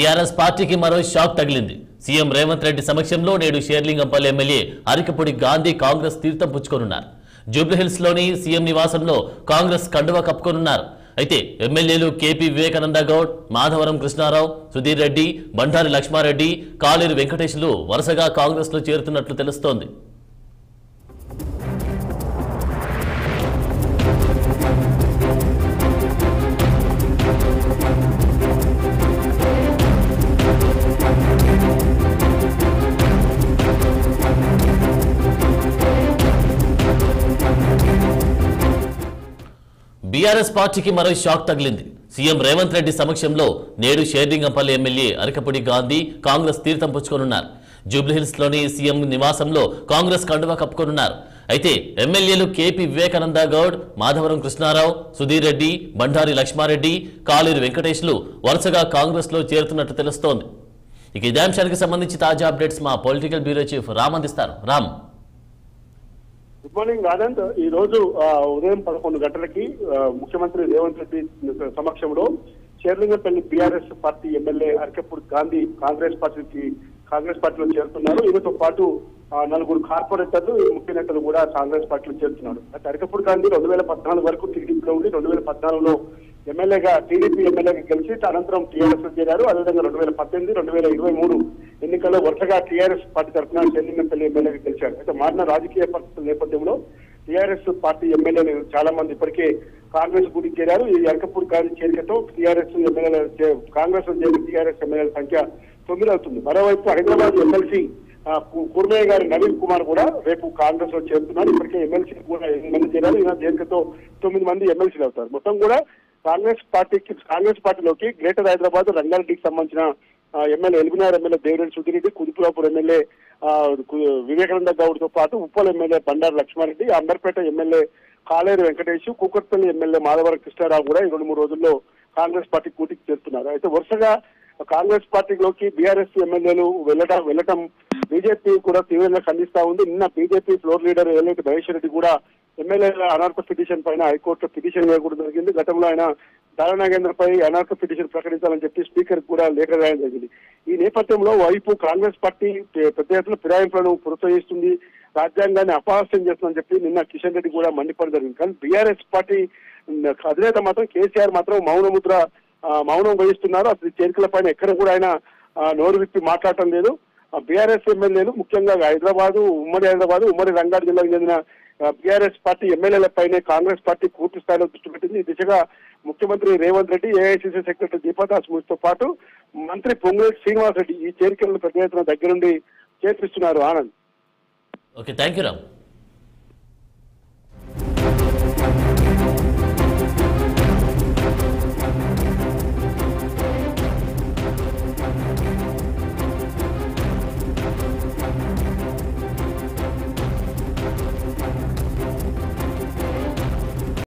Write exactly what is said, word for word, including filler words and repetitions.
BRS పార్టీకి మరో shock తగిలింది. సీఎం రేవంత్ రెడ్డి సమక్షంలో నేడు షేర్లింగంపల్లి ఎమ్మెల్యే అరికపూడి గాంధీ కాంగ్రెస్ తీర్థం పుచ్చుకోనున్నారు. జూబ్లీహిల్స్ లోని సీఎం నివాసంలో కాంగ్రెస్ కండువా కప్పుకోనున్నారు. అయితే ఎమ్మెల్యేలు కేపీ వివేకానంద గౌడ్, మాధవరం కృష్ణారావు, సుధీర్ రెడ్డి, బండారి లక్ష్మారెడ్డి, కాళేరు వెంకటేశ్లు వరుసగా కాంగ్రెస్ లో చేరుతున్నట్లు తెలుస్తోంది. బీఆర్ఎస్ పార్టీకి మరో షాక్ తగిలింది. సీఎం రేవంత్ రెడ్డి సమక్షంలో నేడు షేర్లింగంపల్లి ఎమ్మెల్యే అరికపూడి గాంధీ కాంగ్రెస్ తీర్థం పుచ్చుకోనున్నారు. జూబ్లీహిల్స్ లోని సీఎం నివాసంలో కాంగ్రెస్ కండువా కప్పుకోనున్నారు. అయితే ఎమ్మెల్యేలు కేపీ వివేకానంద గౌడ్, మాధవరం కృష్ణారావు, సుధీర్ రెడ్డి, బండారి లక్ష్మారెడ్డి, కాళేరు వెంకటేశ్లు వరుసగా కాంగ్రెస్ లో చేరుతున్నట్టు తెలుస్తోంది. ఇక ఇదే అంశానికి సంబంధించి తాజా అప్డేట్స్ మా పొలిటికల్ బ్యూరో చీఫ్ రామ్ అందిస్తారు. రామ్. Good morning Anand. ఈ రోజు ఉదయం పదకొండు గంటలకి ముఖ్యమంత్రి రేవంత్ రెడ్డి సమక్షంలో Serilingampally BRS party MLA Arikapudi Gandhi Congress పార్టీకి కాంగ్రెస్ పార్టీలో చేరుతున్నారు. ఈయనతో పాటు నలుగురు కార్పొరేటర్లు, ముఖ్య నేతలు కూడా కాంగ్రెస్ పార్టీలో చేరుతున్నారు. అయితే అరికపూడి గాంధీ రెండు వేల పద్నాలుగు వరకు టీడీపీలో ఉండి రెండు వేల పద్నాలుగులో ఎమ్మెల్యేగా టీడీపీ ఎమ్మెల్యేగా గెలిచి అనంతరం టీఆర్ఎస్ లో చేరారు. అదేవిధంగా రెండు వేల పద్దెనిమిది రెండు వేల ఇరవై మూడు ఎన్నికల్లో వరుసగా టీఆర్ఎస్ పార్టీ తరఫున షేర్లింగంపల్లి ఎమ్మెల్యేగా గెలిచారు. అయితే మారిన రాజకీయ పరిస్థితుల నేపథ్యంలో టీఆర్ఎస్ పార్టీ ఎమ్మెల్యేలు చాలా మంది ఇప్పటికే కాంగ్రెస్ గుడికి చేరారు. ఈ అరికపూడి గాంధీ చేరికతో టీఆర్ఎస్ ఎమ్మెల్యేల కాంగ్రెస్ లో చేరిన టీఆర్ఎస్ ఎమ్మెల్యేల సంఖ్య తొమ్మిది అవుతుంది. మరోవైపు హైదరాబాద్ ఎమ్మెల్సీ కూర్మయ్య గారి నవీన్ కుమార్ కూడా రేపు కాంగ్రెస్ లో చేరుతున్నారు. ఇప్పటికే ఎమ్మెల్సీ కూడా ఎనిమిది మంది చేరారు. ఈయన చేరికతో తొమ్మిది మంది ఎమ్మెల్సీలు అవుతారు. మొత్తం కూడా కాంగ్రెస్ పార్టీకి కాంగ్రెస్ పార్టీలోకి గ్రేటర్ హైదరాబాద్ రంగారెడ్డికి సంబంధించిన ఎమ్మెల్యే ఎల్బినార్ ఎమ్మెల్యే దేవిరెడ్డి సుధీర్ రెడ్డి, కుదుపురాపూర్ ఎమ్మెల్యే వివేకానంద గౌడ్ తో పాటు Uppal MLA Bandaru Lakshma Reddy, Amberpet MLA Kaleru Venkatesh, Kukatpally MLA Madhavaram Krishna Rao కూడా ఈ రెండు మూడు రోజుల్లో కాంగ్రెస్ పార్టీ కూటికి చేరుతున్నారు. అయితే వరుసగా కాంగ్రెస్ పార్టీలోకి బీఆర్ఎస్ ఎమ్మెల్యేలు వెళ్ళటం వెళ్ళటం బీజేపీ కూడా తీవ్రంగా ఖండిస్తా ఉంది. నిన్న BJP floor leader Aleti Maheshwar Reddy కూడా ఎమ్మెల్యేల అనర్హత పిటిషన్ పైన హైకోర్టులో పిటిషన్ వేయకూడదు జరిగింది. గతంలో ఆయన దారా నాగేంద్ర పై అనర్హత పిటిషన్ ప్రకటించాలని చెప్పి స్పీకర్ కూడా లేఖ రాయడం జరిగింది. ఈ నేపథ్యంలో వైపు కాంగ్రెస్ పార్టీ పెద్ద ఎత్తున ఫిరాయింపులను ప్రోత్సహిస్తుంది, రాజ్యాంగాన్ని అపహాస్యం చేస్తుందని చెప్పి నిన్న కిషన్ రెడ్డి కూడా మండిపడడం జరిగింది. కానీ బీఆర్ఎస్ పార్టీ అధినేత మాత్రం కేసీఆర్ మాత్రం మౌనముద్ర మౌనం వహిస్తున్నారు. అసలు చేరికల పైన ఎక్కడ కూడా ఆయన నోరు విప్పి మాట్లాడటం లేదు. బీఆర్ఎస్ ఎమ్మెల్యేలు ముఖ్యంగా హైదరాబాదు, ఉమ్మడి హైదరాబాదు, ఉమ్మడి రంగారెడ్డి జిల్లాకు చెందిన బీఆర్ఎస్ పార్టీ ఎమ్మెల్యేల పైనే కాంగ్రెస్ పార్టీ పూర్తి స్థాయిలో దృష్టి పెట్టింది. ఈ దిశగా ముఖ్యమంత్రి రేవంత్ రెడ్డి, ఏఐసీసీ సెక్రటరీ దీపాదాస్ మున్సితో పాటు మంత్రి పొంగులేటి శ్రీనివాస్ రెడ్డి ఈ చేరికలను పెద్ద ఎత్తున దగ్గరుండి చేర్పిస్తున్నారు. Anand. Okay, thank you Ram.